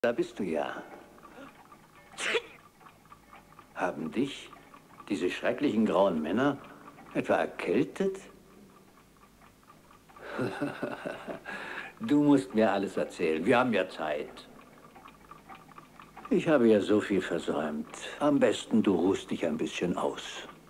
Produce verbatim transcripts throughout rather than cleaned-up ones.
Da bist du ja. Haben dich diese schrecklichen grauen Männer etwa erkältet? Du musst mir alles erzählen. Wir haben ja Zeit. Ich habe ja so viel versäumt. Am besten, du ruhst dich ein bisschen aus.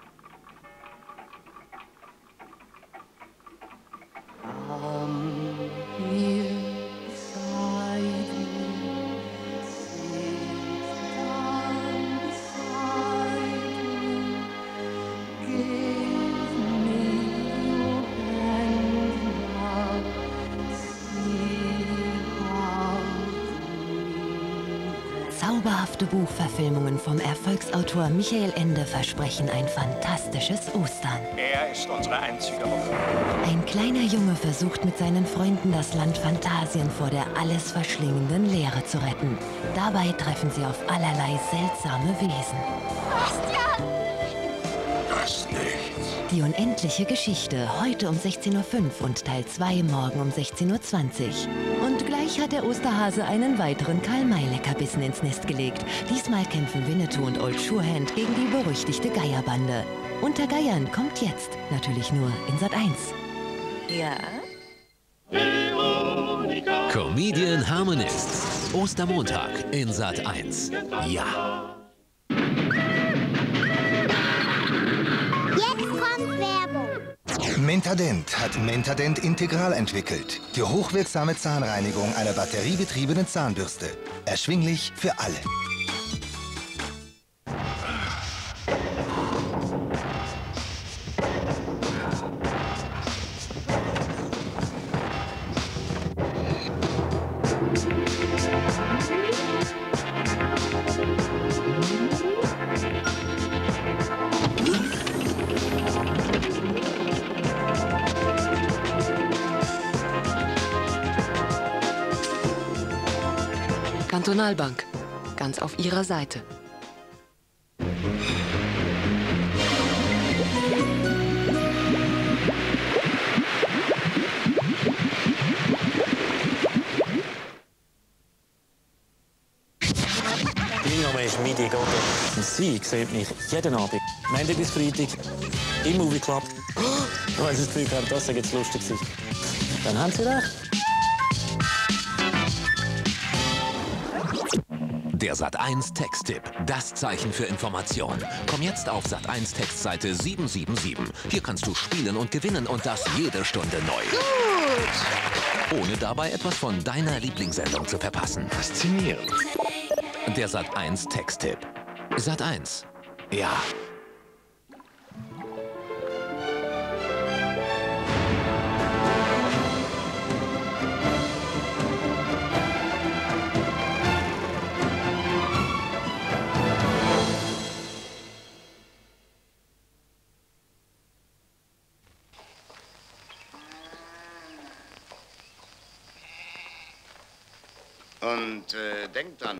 Zauberhafte Buchverfilmungen vom Erfolgsautor Michael Ende versprechen ein fantastisches Ostern. Er ist unsere einzige Hoffnung. Ein kleiner Junge versucht mit seinen Freunden das Land Phantasien vor der alles verschlingenden Leere zu retten. Dabei treffen sie auf allerlei seltsame Wesen. Bastian! Das Nichts. Die unendliche Geschichte, heute um sechzehn Uhr fünf und Teil zwei morgen um sechzehn Uhr zwanzig. Und gleich hat der Osterhase einen weiteren Karl-May-Leckerbissen ins Nest gelegt. Diesmal kämpfen Winnetou und Old Surehand gegen die berüchtigte Geierbande. Unter Geiern kommt jetzt natürlich nur in Sat eins. Ja? Comedian Harmonist. Ostermontag in Sat eins. Ja. Jetzt kommt Werbung. Mentadent hat Mentadent Integral entwickelt. Die hochwirksame Zahnreinigung einer batteriebetriebenen Zahnbürste. Erschwinglich für alle. Kantonalbank, ganz auf Ihrer Seite. Mein Name ist Midi Gogo. Und sie sieht mich jeden Abend, Montag bis Freitag, im Movie Club. Oh, wenn Sie das Gefühl haben, das sei jetzt lustig gewesen, dann haben Sie recht. Der Sat eins Texttipp, das Zeichen für Information. Komm jetzt auf Sat eins Textseite sieben sieben sieben. Hier kannst du spielen und gewinnen und das jede Stunde neu. Gut! Ohne dabei etwas von deiner Lieblingssendung zu verpassen. Faszinierend. Der Sat eins Texttipp. Sat eins. Ja. Und äh, denkt dran.